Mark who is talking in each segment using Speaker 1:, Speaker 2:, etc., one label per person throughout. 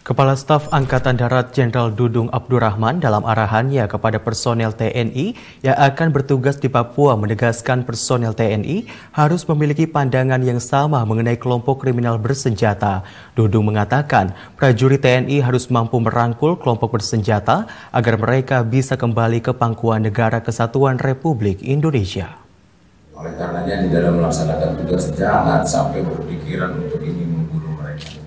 Speaker 1: Kepala Staf Angkatan Darat Jenderal Dudung Abdurrahman dalam arahannya kepada personel TNI yang akan bertugas di Papua menegaskan personel TNI harus memiliki pandangan yang sama mengenai kelompok kriminal bersenjata. Dudung mengatakan prajurit TNI harus mampu merangkul kelompok bersenjata agar mereka bisa kembali ke pangkuan Negara Kesatuan Republik Indonesia.
Speaker 2: Oleh karenanya di dalam melaksanakan tugas jangan sampai berpikiran untuk ingin membunuh mereka.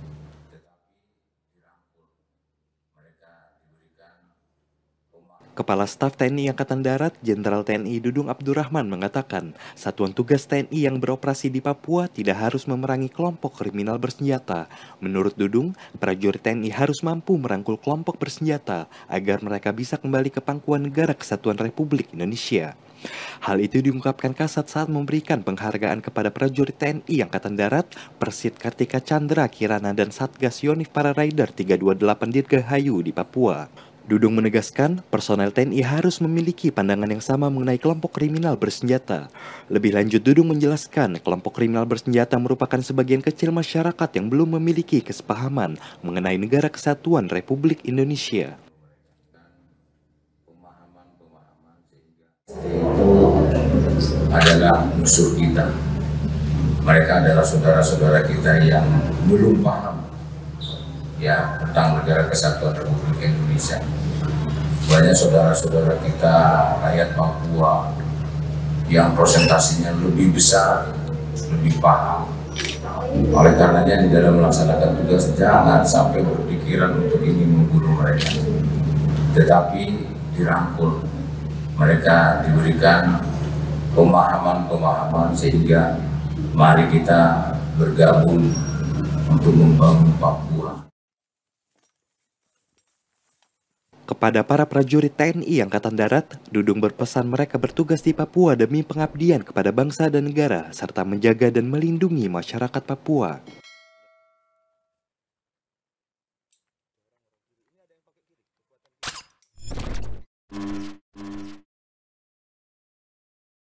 Speaker 3: Kepala Staf TNI Angkatan Darat Jenderal TNI Dudung Abdurrahman mengatakan, satuan tugas TNI yang beroperasi di Papua tidak harus memerangi kelompok kriminal bersenjata. Menurut Dudung, prajurit TNI harus mampu merangkul kelompok bersenjata agar mereka bisa kembali ke pangkuan Negara Kesatuan Republik Indonesia. Hal itu diungkapkan Kasat saat memberikan penghargaan kepada prajurit TNI Angkatan Darat, Persit Kartika Chandra Kirana dan Satgas Yonif Para Rider 328 Dirgahayu di Papua. Dudung menegaskan, personel TNI harus memiliki pandangan yang sama mengenai kelompok kriminal bersenjata. Lebih lanjut, Dudung menjelaskan, kelompok kriminal bersenjata merupakan sebagian kecil masyarakat yang belum memiliki kesepahaman mengenai Negara Kesatuan Republik Indonesia.
Speaker 2: Itu adalah musuh kita. Mereka adalah saudara-saudara kita yang belum paham tentang Negara Kesatuan Republik Indonesia. Banyak saudara-saudara kita rakyat Papua yang presentasinya lebih besar, lebih paham. Oleh karenanya di dalam melaksanakan tugas jangan sampai berpikiran untuk ingin membunuh mereka, tetapi dirangkul. Mereka diberikan pemahaman-pemahaman sehingga mari kita bergabung untuk membangun Papua.
Speaker 3: Kepada para prajurit TNI Angkatan Darat, Dudung berpesan mereka bertugas di Papua demi pengabdian kepada bangsa dan negara, serta menjaga dan melindungi masyarakat Papua.